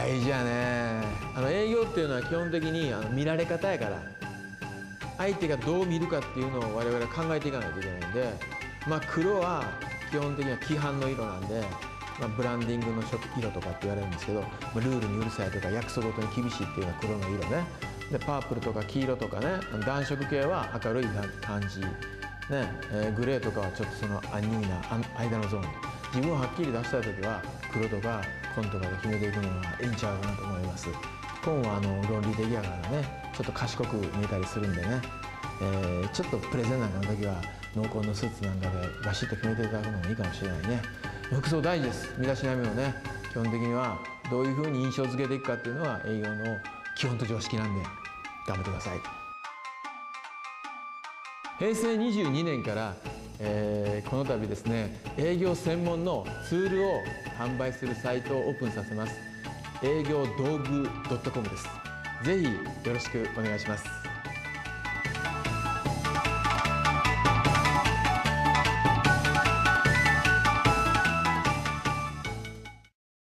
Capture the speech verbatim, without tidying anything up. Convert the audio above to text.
大事やね。あの営業っていうのは基本的にあの見られ方やから、相手がどう見るかっていうのを我々は考えていかないといけないんで、まあ、黒は基本的には規範の色なんで、まあ、ブランディングの色とかって言われるんですけど、まあ、ルールにうるさいとか約束事に厳しいっていうのは黒の色ね。でパープルとか黄色とかね、暖色系は明るい感じね、えー、グレーとかはちょっとそのアンニュイな間のゾーン。自分をはっきり出したい時は黒とか紺とかで決めていくのがいいんちゃうかなと思います。紺はあの論理的やからね、ちょっと賢く見えたりするんでね、えー、ちょっとプレゼンなんかの時は濃紺のスーツなんかでバシッと決めていただくのもいいかもしれないね。服装大事です。身だしなみをね、基本的にはどういうふうに印象付けていくかっていうのは営業の基本と常識なんで頑張ってください。へいせいにじゅうにねんから、えー、この度ですね、営業専門のツールを販売するサイトをオープンさせます。営業道具 .com です。ぜひよろしくお願いします。